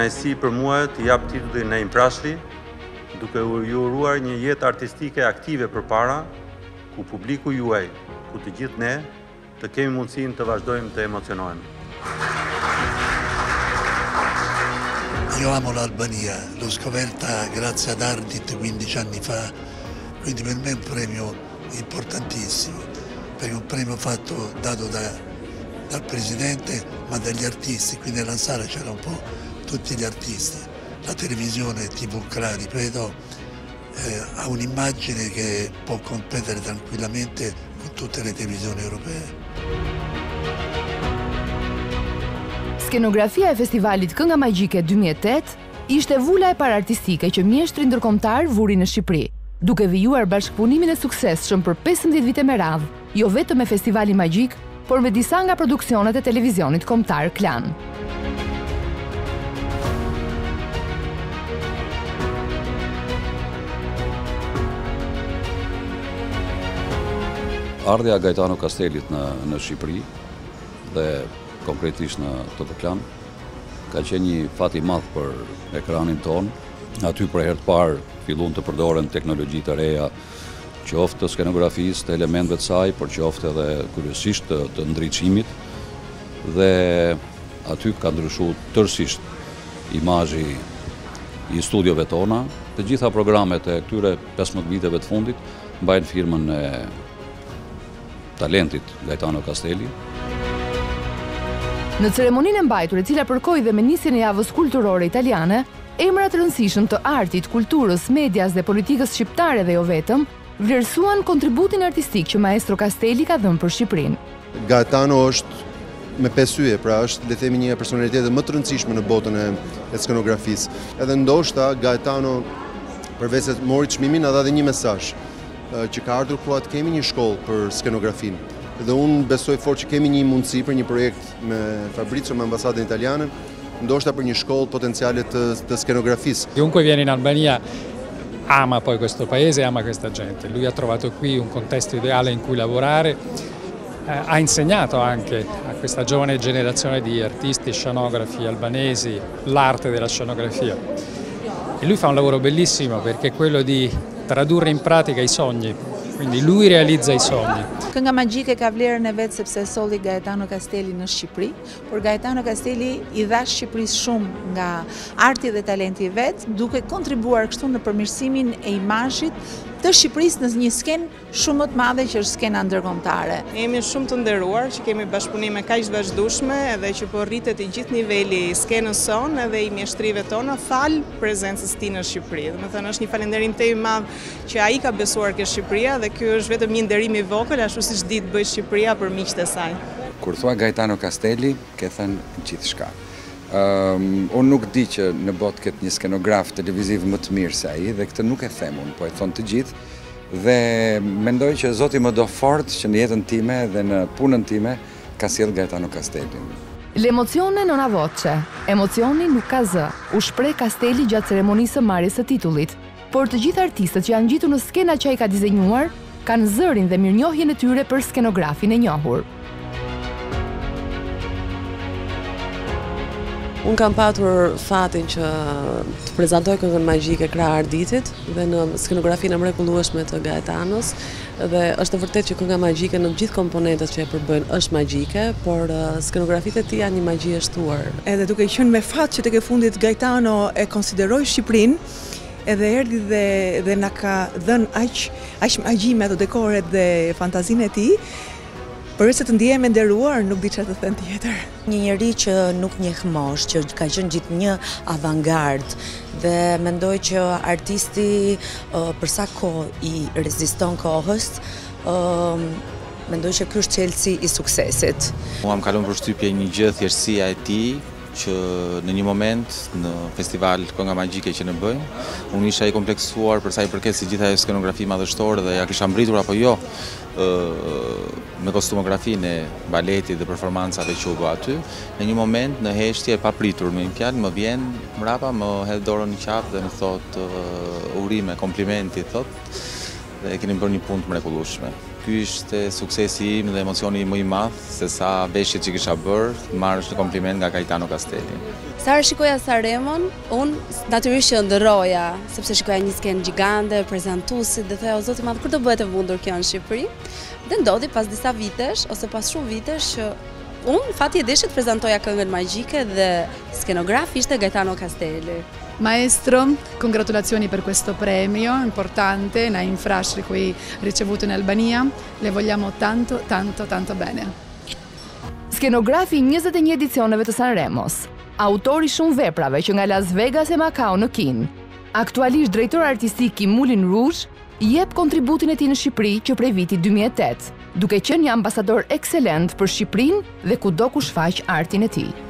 kënaqësi për mua të jap titullin Naim Prashli, duke u uruar një jetë artistike aktive përpara, ku publiku juaj, ku të gjithë ne, të kemi mundësinë të vazhdojmë të emocionohemi. Io amo l'Albania, l'ho scoperta grazie ad Ardit 15 anni fa, quindi per me è un premio importantissimo, perché è un premio dato dal presidente ma dagli artisti, qui nella sala c'erano un po' tutti gli artisti. La televisione TV ripeto, ha un'immagine che può competere tranquillamente con tutte le televisioni europee. Skenografia e festivalit Kënga Magjike 2008 ishte vula e parë artistike që mjeshtri ndërkombëtar vuri në Shqipëri, duke vijuar bashkëpunimin e suksesshëm për 15 vite me radhë, jo vetëm me Festivalin Magjik, por me disa nga produksionet e televizionit kombëtar Klan. Ardhja Gaetano Castellit në Shqipëri dhe konkretisht në Top Klan ka qenë një fat i madh për ekranin ton. Aty për herë të parë fillun të përdoren teknologji të reja, qoftë të skenografisë, të elementeve të saj, por qoftë edhe kryesisht të ndriçimit, dhe aty ka ndryshuar tërësisht imazhi i studiove tona. Të gjitha programet e këtyre 15 viteve të fundit mbajnë firmën e talentit Gaetano Castelli. Në ceremoninë e mbajtur, e cila përkoi dhe me nisjen e javës kulturore italiane, emra të rëndësishëm të artit, kulturës, medias dhe politikës shqiptare dhe jo vetëm, vlerësuan kontributin artistik që maestro Castelli ka dhënë për Shqipërinë. Gaetano është me 5 yje, pra është le të themi një personalitet më të rëndësishme në botën e skenografisë. Edhe ndoshta Gaetano përveç se mori çmimin, na dha edhe një mesazh që ka ardhur koha të kemi një shkollë për skenografinë. Dhe unë besoj fort që kemi një mundësi për një projekt me Fabrizio, me ambasadën italiane, ndoshta për një shkollë potenziale të skenografisë. Chiunque viene in Albania ama poi questo paese, ama questa gente. Lui ha trovato qui un contesto ideale in cui lavorare, ha insegnato anche a questa giovane generazione di artisti, scenografi albanesi l'arte della scenografia. E lui fa un lavoro bellissimo perché è quello di tradurre in pratica i sogni, quindi lui realizza i sogni. Kënga Magjike ka vlerën e vetë sepse solli Gaetano Castelli në Shqipëri, por Gaetano Castelli i dha Shqipërisë shumë nga arti dhe talenti i vetë, duke kontribuar kështu në përmirësimin e imazhit të Shqipërisë në një skenë shumë më të madhe që është skena ndërkombëtare. Ne jemi shumë të nderuar që kemi bashkëpunime kaq të vazhdueshme edhe që po rritet i gjithë niveli i skenës son edhe i mjeshtrive tona fal prezencës tij në Shqipëri. Domethënë është një falënderim të i madh që ai ka besuar ke Shqipëria dhe ky është vetëm një nderim i vogël ashtu siç ditë bëj Shqipëria për miqtë e saj. Kur thua Gaetano Castelli, ke thënë gjithçka. Unë nuk di që në botë këtë një skenograf televiziv më të mirë se ai, dhe këtë nuk e them unë, po e thonë të gjithë, dhe mendoj që Zoti më do fort që në jetën time dhe në punën time ka sjell Gaetano Castelli. L'emozione non ha voce, emocioni nuk ka zë, u shpreh Castelli gjatë ceremonisë së marrjes së titullit, por të gjithë artistët që janë ngjitur në skena që ai ka dizenjuar, kanë zërin dhe mirënjohjen e tyre për skenografin e njohur. Unë kam patur fatin që të prezantoj Këngën Magjike krah Arditit dhe në skenografinë e mrekullueshme të Gaetanos, dhe është vërtet që Kënga Magjike në gjithë komponentët që e përbën është magjike, por skenografitë e tij janë një magji e shtuar. Edhe duke qenë me fat që tek e fundit Gaetano e konsideroi Shqipërinë, edhe erdhi dhe na ka dhënë aq magji me ato dekoret dhe fantazinë e tij. Përveç se të ndihem e nderuar, nuk di çfarë të them tjetër. Një njeri që nuk njeh mosh, që ka qenë gjithnjë avangard, dhe mendoj që artisti për sa kohë i reziston kohës, mendoj që ky është çelësi i suksesit. Mua më kalon përshtypje një gjë thjeshtësia e tij, që në një moment në festival Kënga Magjike që ne bëjmë, unë isha i kompleksuar për sa i përket si gjitha skenografi madhështore dhe ja kisha mbritur apo jo me kostumografinë e baletit dhe performancave që u bë aty. Në një moment në heshtje e papritur, me një fjalë më vjen mrapa, më hedh dorën në qafë dhe më thot urime, komplimenti, thot. dhe keni bërë një punë të mrekullueshme. Ky ishte suksesi im dhe emocioni më i madh se sa veshjet që kisha bërë, marrësh një kompliment nga Gaetano Castelli. Sa shikoja Sanremon, unë natyrisht që ndërroja, sepse shikoja një skenë gjigande, prezantuesit dhe thoja o zoti i madh, kur do bëhet e mundur kjo në Shqipëri? Dhe ndodhi pas disa vitesh ose pas shumë vitesh që unë fati e deshit prezentoja këngën magjike dhe skenografi ishte Gaetano Castelli. Maestro, congratulazioni per questo premio importante, na infrasci qui ricevuto in Albania. Le vogliamo tanto, tanto, tanto bene. Skenografi 21 edicioneve të Sanremos, autori shumë veprave që nga Las Vegas e Macau në Kinë, aktualisht drejtor artistik i Moulin Rouge, jep kontributin e tij në Shqipëri që prej vitit 2008, duke qenë një ambasador ekselent për Shqipërinë dhe kudo ku shfaq artin e tij.